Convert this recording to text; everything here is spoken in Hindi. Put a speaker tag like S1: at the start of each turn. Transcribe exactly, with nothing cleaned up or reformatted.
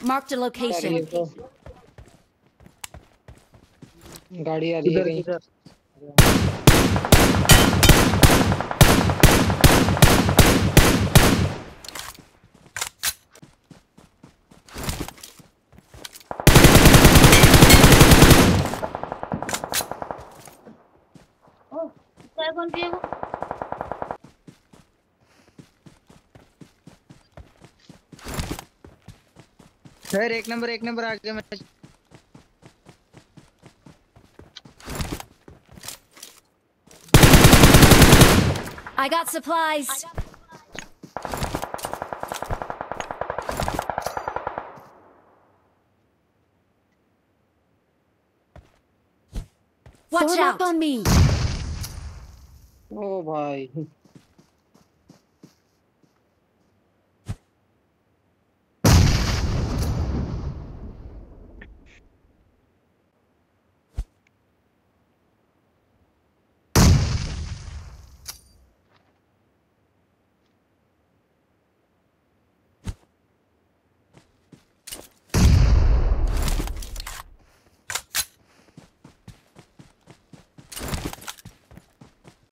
S1: Marked a
S2: सर ये
S1: location.
S2: तो गाड़ी आ रही है
S3: किधर
S2: कहीं।
S3: किधर?
S4: ओ क्या कौन पिए वो?
S3: सर एक नंबर एक नंबर आ गया। मैं
S1: I got supplies. Watch
S5: Form
S1: out
S5: up on me.
S2: ओ भाई